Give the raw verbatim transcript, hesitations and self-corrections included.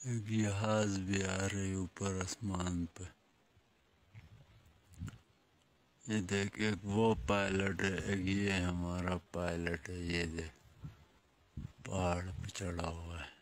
ایک جہاز بھی آ رہی اوپر آسمان پہ. یہ دیکھ ایک وہ پائلٹ ہے، ایک یہ ہمارا پائلٹ ہے. یہ دیکھ پہاڑ پہ چڑھا ہوا ہے.